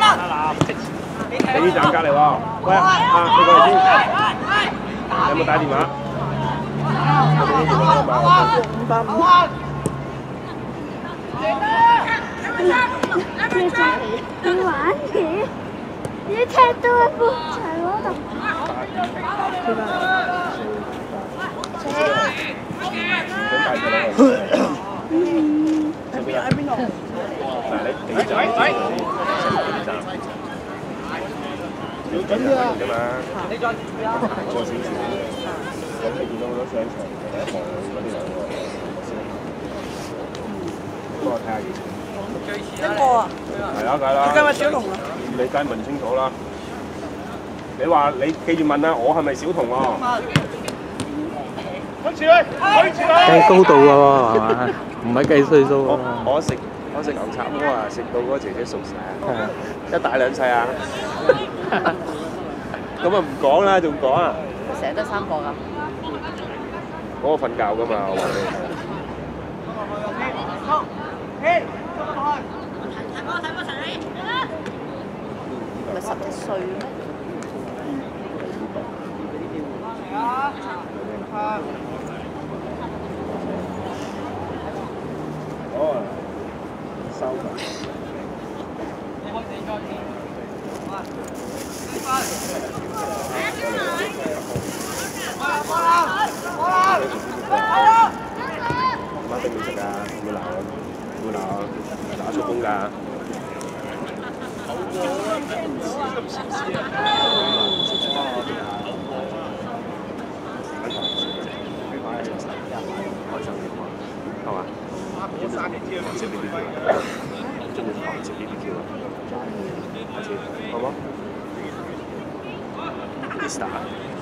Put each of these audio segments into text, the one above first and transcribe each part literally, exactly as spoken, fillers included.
你呢站隔離喎，喂啊，你過嚟先，有冇打電話？五百五。 你玩嘢？你踢到一個齊嗰度。嗯。喺邊喺邊度？嗱，你你就係要緊啲啊！㗎嘛，你再行過少少，咁你見到好多商場第一行嗰啲兩個，幫我睇下幾錢？一個啊？係啊，梗係啦。你計咪小童啊？你梗係問清楚啦。你話你記住問啊，我係咪小童喎？ 計高度㗎喎，係嘛？唔係計歲數喎。 我食我食牛雜鍋啊，食到嗰個姐姐熟晒啊，一大兩細啊。咁啊唔講啦，仲講啊？ 佢成日得三個㗎。 嗰個瞓覺㗎嘛，我話你。咪十一歲咩？ 哦，收緊。媽都會食㗎，會鬧會鬧打出工㗎。係嘛？有冇食 B B Q 啊？中意韓式 B B Q 啊？下次好冇 ？Pista 好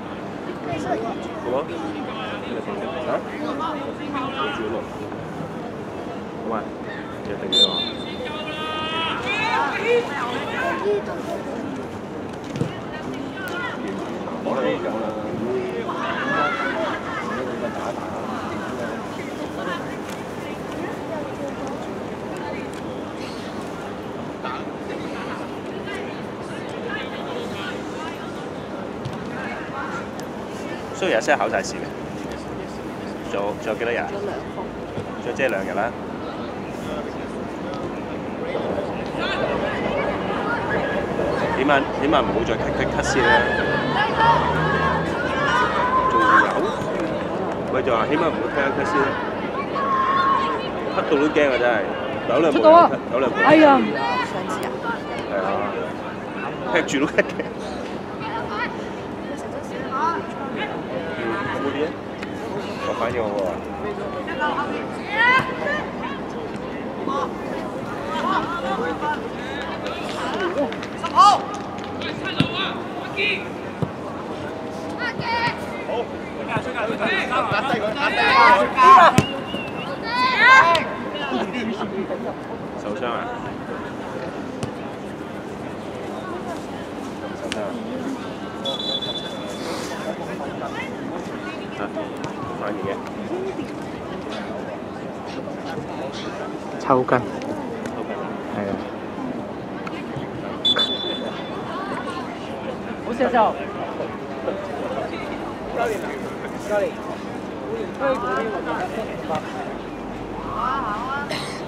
冇？嚇？好煮咯。好嘛？約定咗。我哋講啦。雖然有些考晒試嘅，仲有仲有幾多日？仲有兩科。仲有即係兩日啦。點啊點啊唔好再咳咳咳先啦。仲有？咪就話起碼唔好咳一咳先啦。咳到都驚啊！真係，有兩部咳，有兩部。 哎呀！上次啊。 係啊，踢住都咳嘅。有冇啲啊？我反應我喎。十號。好。壓低佢，壓低佢。受傷啊？受傷啊？啊，反應嘅。 抽筋。 抽筋。 係啊。 好笑笑。教練，教練，推嗰啲我覺得都明白。好啊，好啊。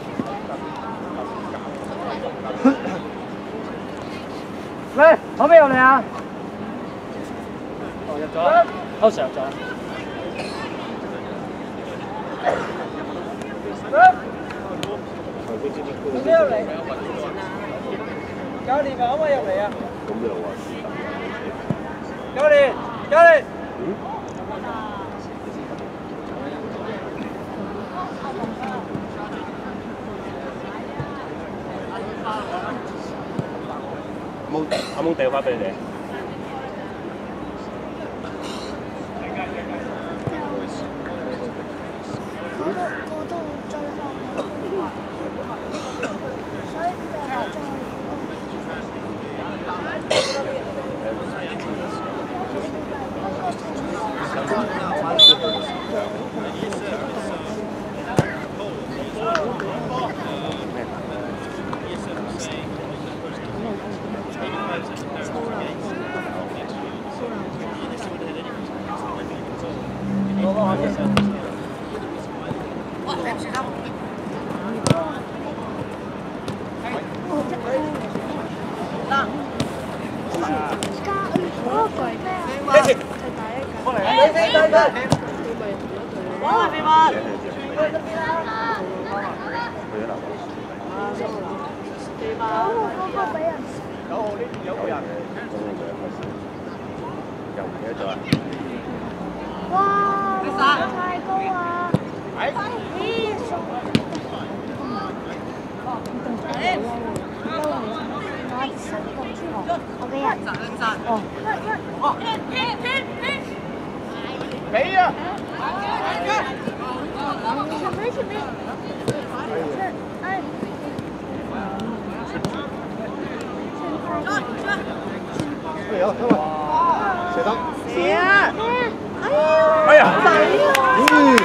喂，可唔可以入嚟啊？哦，入咗。偷上咗。可唔可以入嚟？教練話可唔可以入嚟啊？ 咁又話教練，教練。 嗯？冇阿冇掉翻俾你哋。 去咗南港。 九號呢邊有個人。 又唔記得咗啊！ 哇！太高啊！ 係。 我俾人。哦。 哦。俾啊！ 前面前面。哎。 哎呀，come on，射得。 射啊！ 哎呀！ 嗯。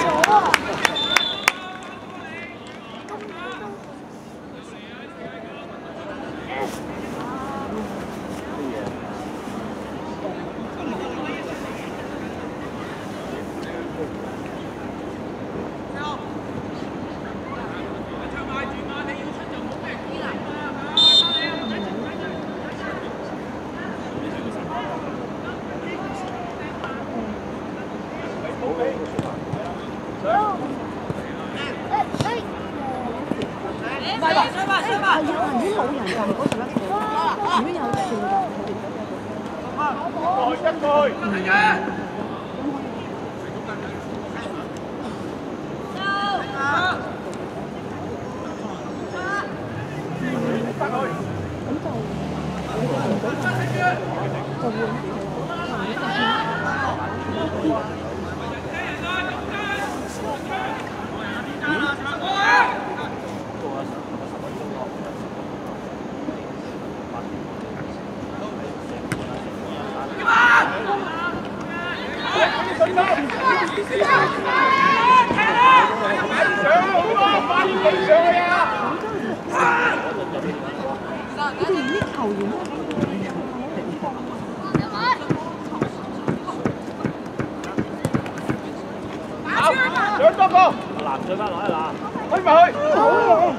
上多個，男上翻落一籃，推埋去。好嘢。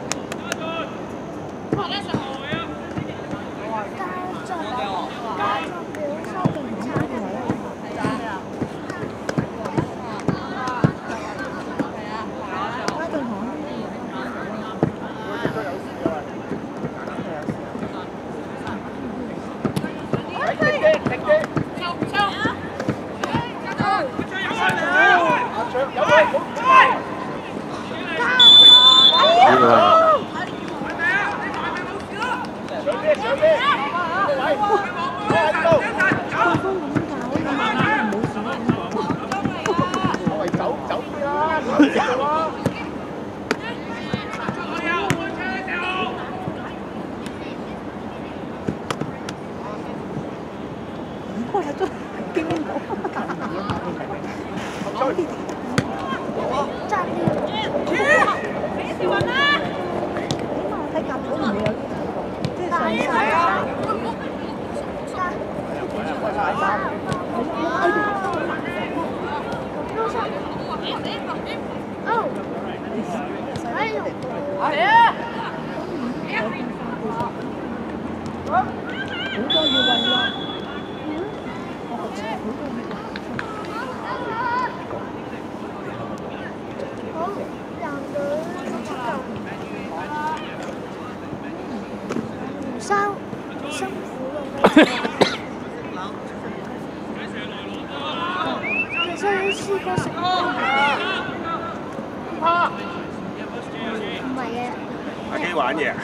阿基玩嘢，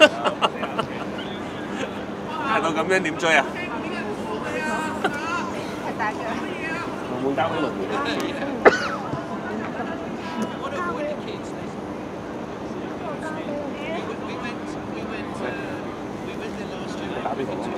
大到咁樣點追啊？會唔會交俾輪迴？打邊個？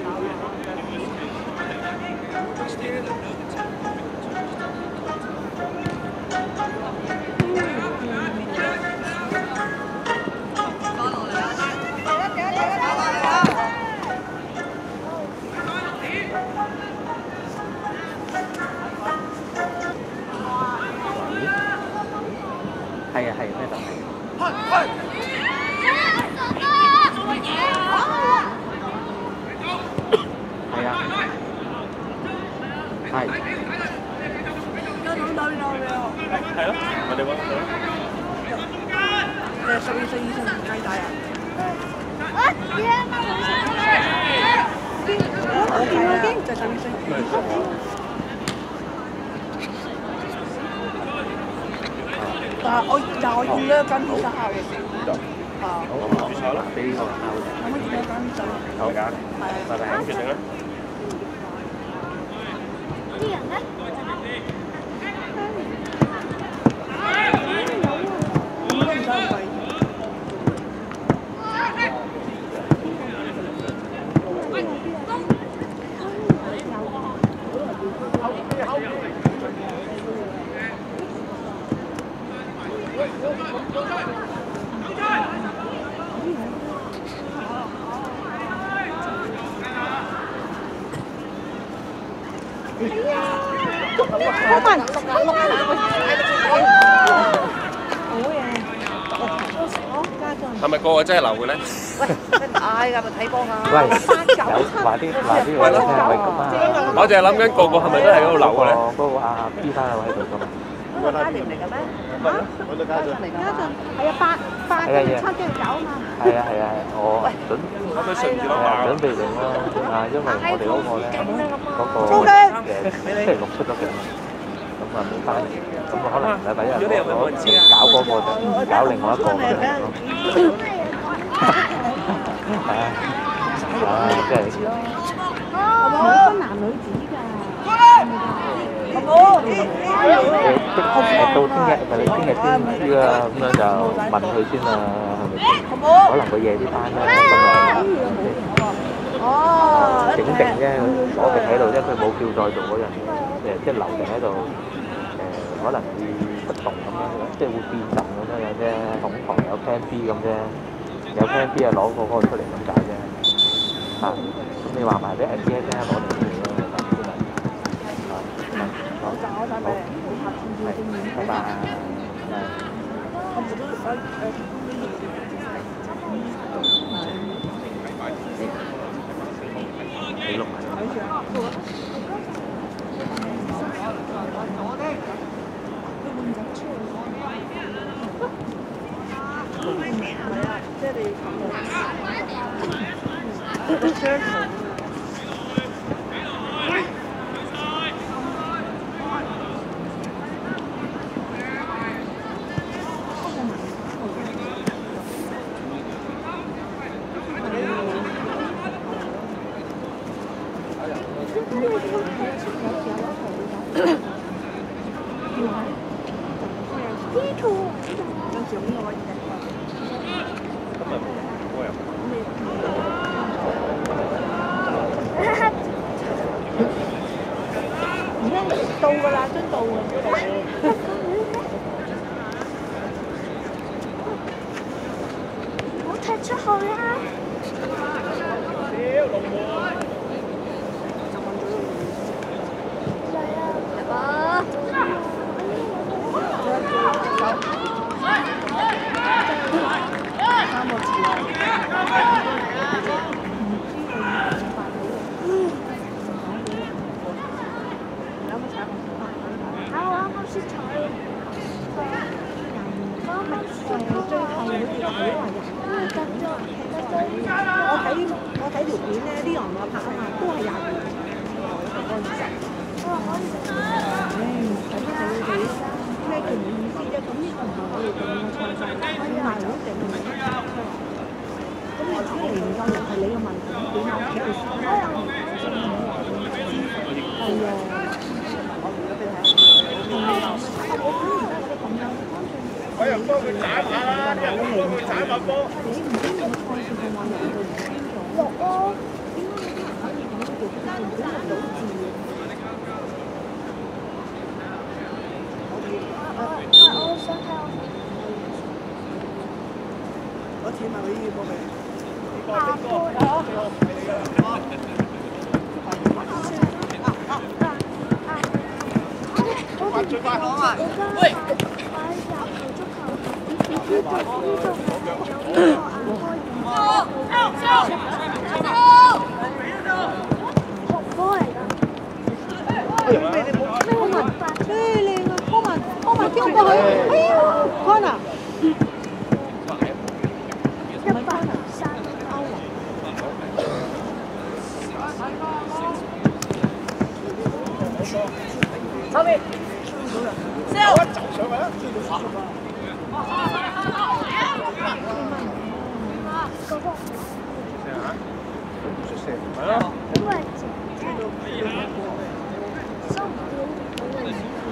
係啊係咩就係。係啊。係。係咯，我哋揾。 係十二歲以上唔計大人。 啊！耶！ 我見嗰啲就十二歲。但係我但係我要呢間披薩烤嘅。啊。 好，註冊啦。俾呢個烤嘅。 可唔可以見到間披薩？ 好㗎。係啊。拜拜。咁決定啦。 啲人咧？ 應該唔使咁貴。 係咪個個真係流嘅咧？ 喂，真係嗌㗎，咪睇波㗎。 喂，有話啲話啲話聽係咪咁啊？ 我淨係諗緊個個係咪都係喺度流嘅咧？ 嗰個阿 B 翻喺度㗎嘛？ 嗰個家庭嚟嘅咩？嚇？ 揾到家陣。 嚟㗎。 家陣係啊，八八跟住七跟住九啊嘛。 係啊係啊，我準我都順住係啊準備定啦啊，因為我哋嗰個咧嗰個誒星期六出咗境，咁啊冇翻嚟，咁啊可能禮拜一我搞嗰個就搞另外一個咁樣咯。係啊，唉，真係。 冇分男女子㗎。 誒，到聽日咪你聽日先知啦，咁樣就問佢先啦，係咪先？可能佢夜啲翻啦，咁啊， 哦。 整定啫，鎖定喺度啫，佢冇叫再做嗰樣嘢，誒，即係留定喺度，誒，可能會不動咁樣，即係會變陣咁樣嘅啫，孔堂有 plan B 咁啫，有 plan B 啊攞個嗰個出嚟咁解啫，嚇，咁你話埋俾人知咧，攞定出嚟咯。好，好，拜拜。記錄埋。 即係你到㗎啦，真到㗎。 唔好踢出去啊！嚟啊！入啊！ 三個字啊！我睇我睇條片咧，啲人話拍啊嘛，都係廿二年嗰陣時。我話可以食。唉，睇乜睇佢哋咩叫冇意思啫？咁呢個唔係我哋定嘅創作，可以賣好定嘅。咁你出嚟唔夠人係你嘅問題，點解屋企去試？係啊。 我又幫佢斬下啦，又幫佢斬下波。 六咯。我想睇我錢咪可以過俾你。 下波。 最快好啊！ 喂。 Corner。 出聲，係咯。 因為收唔到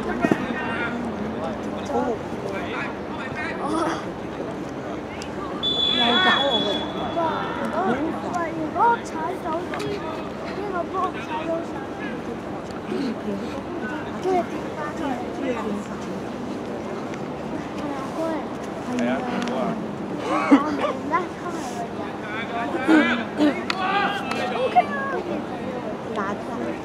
又搞我嘅。 喂，如果我踩到呢呢個波踩到上去，跟住跌翻出嚟，係啊， 係啊，好啊。 我明啦，佢係個人。O K 啊， 打出嚟。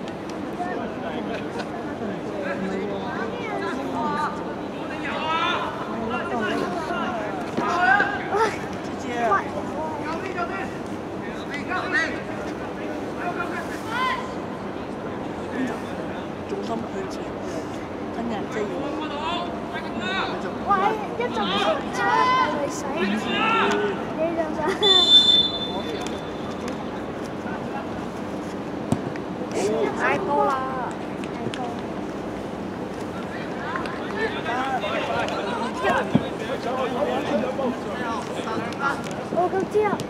重心向前，真係即係喂，一陣出嚟洗，你就想太高啦！ 我都知啊。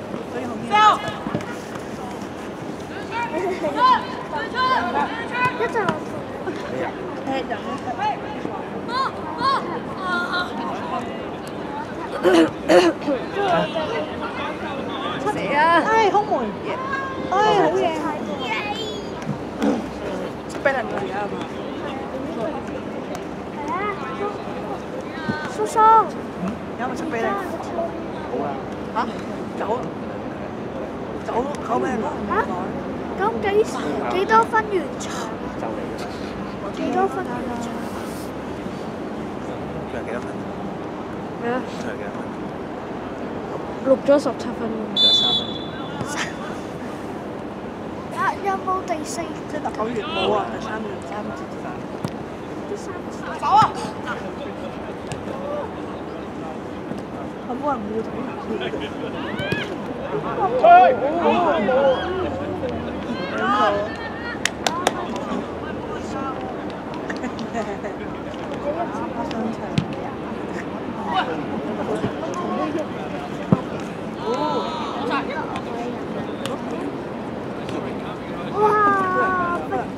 一陣踢人死啊！唉，空門，唉，好嘢！ 出俾人哋啊嘛！ 係啊，叔叔。 有冇出俾你？ 好啊。 嚇？走走走咩啊？ 嚇？咁幾時幾多分完場？ 就嚟啦。 幾多分完場？ 佢係幾多分？ 咩啊？ 佢係幾多分？ 錄咗十七分鐘。 仲有三分鐘。 啊！有冇第四？ 即係特九月冇啊，第三月三節咋？ 第三次。 走啊！有冇人冇睇？ 哇！不得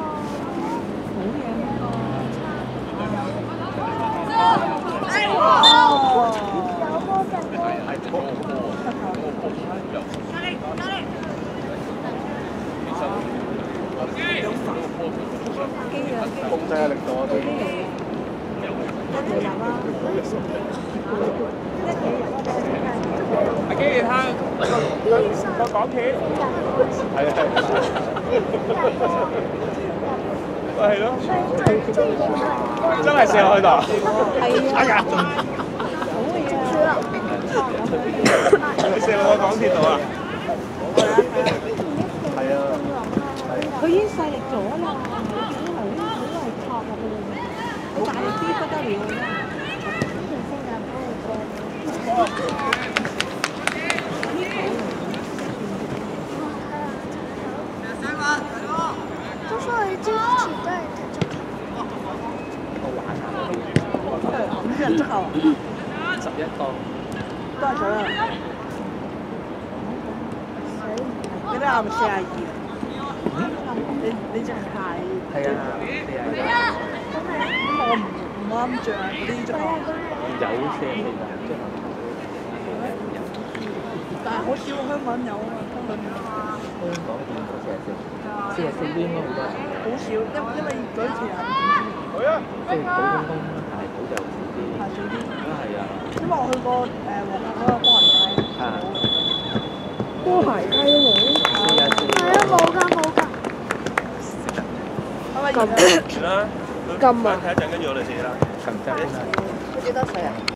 控制下力度啊！阿基你睇，個港鐵，係啊係，係咯，真係射落去度，哎呀，你射落個港鐵度啊？係啊， 佢已經細力咗啦，佢頭先佢都係托入去嘅，佢大力啲不得了啦。 都所以之前都係踢足球。 五人足球啊！ 十一個。 多咗啦。你都啱四廿二。你你隻鞋係啊，係啊。 我唔唔啱着啊！嗰啲足球。 有射其實即係。 但係好少香港有啊，根本。 香港見過四十四，四十四應該好多人。 好少，因因為嗰時係即係普通通大埔就少啲。 係少啲。 都係啊。 因為我去過誒黃埔嗰個波鞋街。 啊。 波鞋街都冇。 四十四。 係啊，冇㗎冇㗎。 係咪而家？ 啦， 咁啊！ 睇一陣，跟住我哋試啦。 近真啦。 佢幾多歲啊？